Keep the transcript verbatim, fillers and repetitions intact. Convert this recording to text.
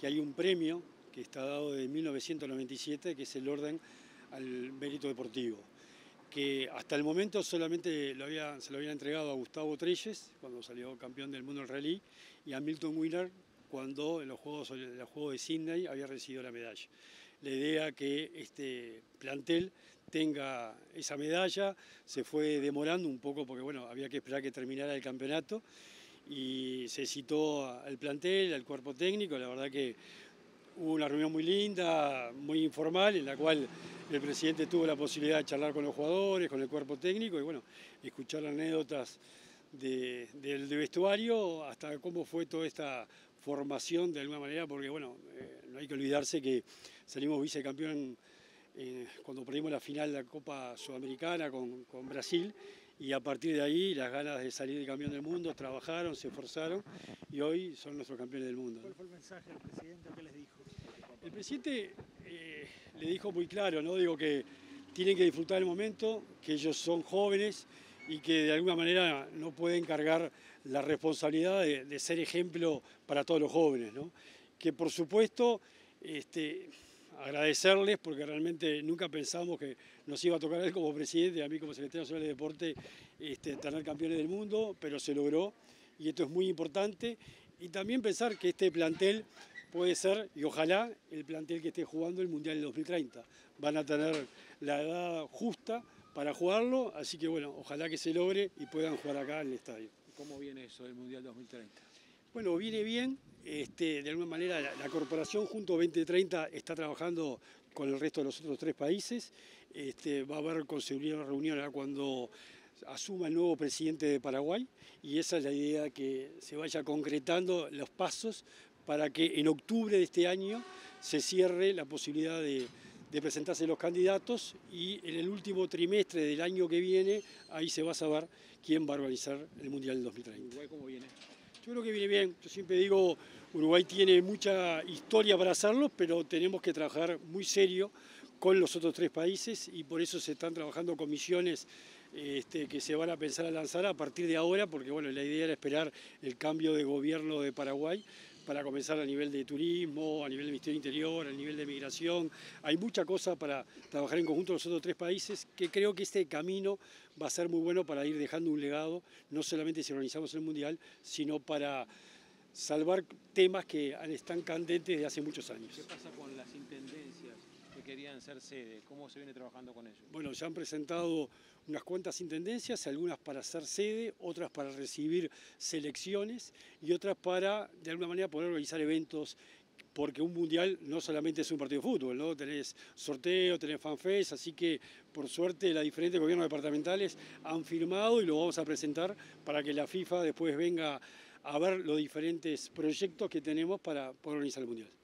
que hay un premio que está dado desde mil novecientos noventa y siete, que es el Orden al Mérito Deportivo, que hasta el momento solamente lo había, se lo había entregado a Gustavo Trelles, cuando salió campeón del mundo en rally, y a Milton Wheeler, cuando en los Juegos, en los Juegos de Sydney había recibido la medalla. La idea que este plantel tenga esa medalla se fue demorando un poco porque bueno, había que esperar que terminara el campeonato y se citó al plantel, al cuerpo técnico. La verdad que hubo una reunión muy linda, muy informal, en la cual el presidente tuvo la posibilidad de charlar con los jugadores, con el cuerpo técnico y bueno, escuchar anécdotas de, del de vestuario hasta cómo fue toda esta formación de alguna manera, porque bueno, eh, no hay que olvidarse que salimos vicecampeón eh, cuando perdimos la final de la Copa Sudamericana con, con Brasil, y a partir de ahí las ganas de salir de campeón del mundo, trabajaron, se esforzaron y hoy son nuestros campeones del mundo. ¿Cuál fue el mensaje del presidente? ¿Qué les dijo? El presidente eh, le dijo muy claro, ¿no? Digo que tienen que disfrutar el momento, que ellos son jóvenes y que de alguna manera no pueden cargar la responsabilidad de, de ser ejemplo para todos los jóvenes, ¿no? Que por supuesto este, agradecerles porque realmente nunca pensamos que nos iba a tocar a él como presidente y a mí como secretario nacional de deporte este, tener campeones del mundo, pero se logró y esto es muy importante. Y también pensar que este plantel puede ser, y ojalá, el plantel que esté jugando el Mundial del dos mil treinta. Van a tener la edad justa para jugarlo, así que bueno, ojalá que se logre y puedan jugar acá en el estadio. ¿Cómo viene eso del Mundial dos mil treinta? Bueno, viene bien, este, de alguna manera la, la corporación junto veinte treinta está trabajando con el resto de los otros tres países, este, va a haber con seguridad una reunión ahora cuando asuma el nuevo presidente de Paraguay y esa es la idea, que se vaya concretando los pasos para que en octubre de este año se cierre la posibilidad de, de presentarse los candidatos y en el último trimestre del año que viene ahí se va a saber quién va a organizar el Mundial del dos mil treinta. ¿Uruguay cómo viene? Yo creo que viene bien, yo siempre digo, Uruguay tiene mucha historia para hacerlo, pero tenemos que trabajar muy serio con los otros tres países y por eso se están trabajando comisiones este, que se van a pensar a lanzar a partir de ahora, porque bueno, la idea era esperar el cambio de gobierno de Paraguay para comenzar a nivel de turismo, a nivel del Ministerio Interior, a nivel de migración. Hay mucha cosa para trabajar en conjunto con los otros tres países, que creo que este camino va a ser muy bueno para ir dejando un legado, no solamente si organizamos el Mundial, sino para salvar temas que están candentes desde hace muchos años. ¿Qué pasa con las intendencias que querían ser sede? ¿Cómo se viene trabajando con ellos? Bueno, ya han presentado unas cuantas intendencias, algunas para ser sede, otras para recibir selecciones y otras para, de alguna manera, poder organizar eventos, porque un mundial no solamente es un partido de fútbol, ¿no? Tenés sorteo, tenés fanfest, así que por suerte los diferentes gobiernos departamentales han firmado y lo vamos a presentar para que la FIFA después venga a ver los diferentes proyectos que tenemos para poder organizar el mundial.